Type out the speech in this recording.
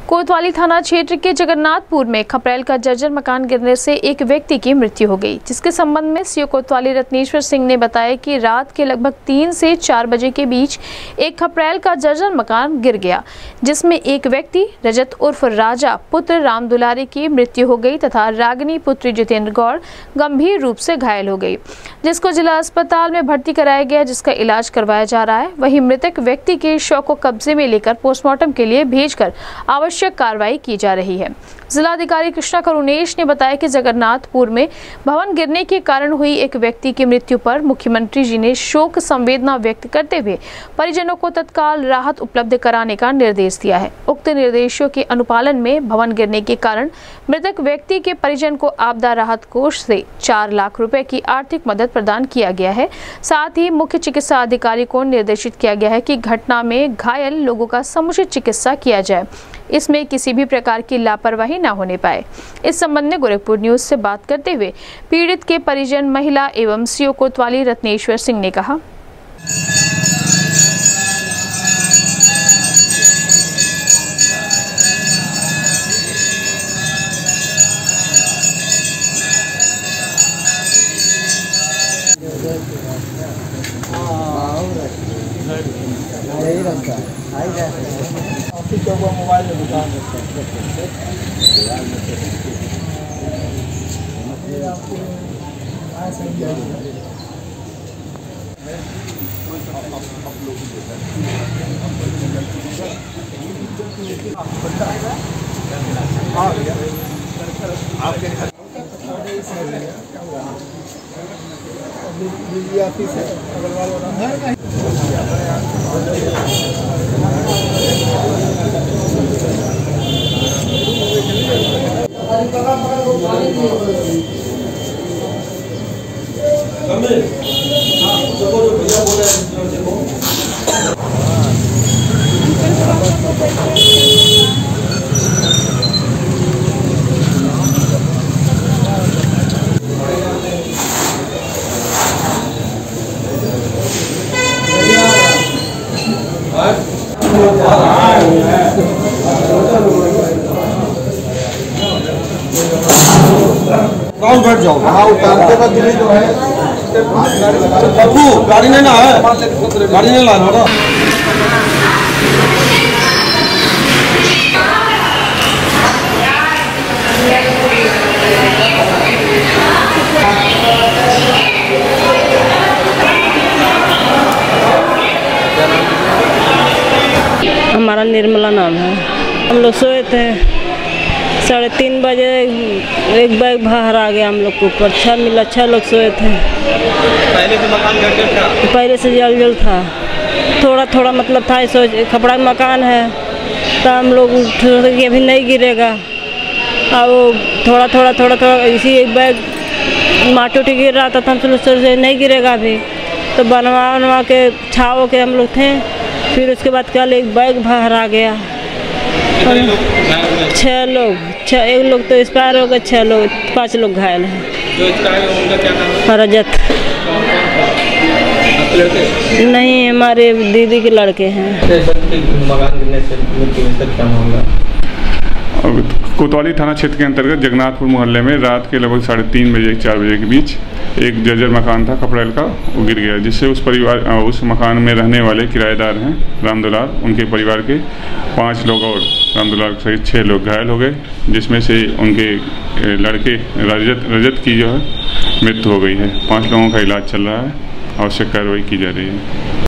कोतवाली थाना क्षेत्र के जगन्नाथपुर में खपरेल का जर्जर मकान गिरने से एक व्यक्ति की मृत्यु हो गई, जिसके संबंध में सीओ कोतवाली रत्नेश्वर सिंह ने बताया कि रात के लगभग 3 से 4 बजे के बीच एक खपरेल का जर्जर मकान गिर गया, जिसमें एक व्यक्ति रजत उर्फ राजा पुत्र राम दुलारी की मृत्यु हो गई तथा रागिनी पुत्री जितेंद्र गौड़ गंभीर रूप से घायल हो गई, जिसको जिला अस्पताल में भर्ती कराया गया, जिसका इलाज करवाया जा रहा है। वहीं मृतक व्यक्ति के शव को कब्जे में लेकर पोस्टमार्टम के लिए भेजकर आवश्यक कार्रवाई की जा रही है। जिलाधिकारी कृष्णा करुणेश ने बताया कि जगन्नाथपुर में भवन गिरने के कारण हुई एक व्यक्ति की मृत्यु पर मुख्यमंत्री जी ने शोक संवेदना व्यक्त करते हुए परिजनों को तत्काल राहत उपलब्ध कराने का निर्देश दिया है। उक्त निर्देशों के अनुपालन में भवन गिरने के कारण मृतक व्यक्ति के परिजन को आपदा राहत कोष से 4 लाख रुपए की आर्थिक मदद प्रदान किया गया है। साथ ही मुख्य चिकित्सा अधिकारी को निर्देशित किया गया है कि घटना में घायल लोगों का समुचित चिकित्सा किया जाए, इसमें किसी भी प्रकार की लापरवाही न होने पाए। इस संबंध में गोरखपुर न्यूज से बात करते हुए पीड़ित के परिजन महिला एवं सीओ कोतवाली रत्नेश्वर सिंह ने कहा, मोबाइल में दुकान ऑफिस है अग्रवाल कौन बैठ जाओ दिल्ली जो है गाड़ी नहीं ना है, गाड़ी नहीं लाना ना। हमारा निर्मला नाम है। हम लोग सोए थे, 3:30 बजे एक बैग बाहर आ गया हम लोग को ऊपर। 6 लोग सोए थे। पहले से मकान घर था? पहले से जल था, थोड़ा मतलब था। खपड़ा मकान है तो हम लोग कि अभी नहीं गिरेगा, और वो थोड़ा इसी एक बैग माटोटी गिर रहा था, तो हम सोचे नहीं गिरेगा अभी, तो बनवा के छाव के हम लोग थे। फिर उसके बाद कल एक बैग बाहर आ गया। 6 लोग, एक लोग तो एक्सपायर हो गए, 6 लोग, 5 लोग घायल हैं। जो एक्सपायर है उनका क्या नाम है? रजत। नहीं, हमारे दीदी के लड़के हैं। मकान गिरने से क्या मामला? कोतवाली थाना क्षेत्र के अंतर्गत जगन्नाथपुर मोहल्ले में रात के लगभग 3:30 बजे 4 बजे के बीच एक जर्जर मकान था खपरेल का, वो गिर गया, जिससे उस मकान में रहने वाले किराएदार हैं राम दुलार, उनके परिवार के 5 लोग और राम दुलार सहित 6 लोग घायल हो गए, जिसमें से उनके लड़के रजत की जो है मृत्यु हो गई है। 5 लोगों का इलाज चल रहा है, आवश्यक कार्रवाई की जा रही है।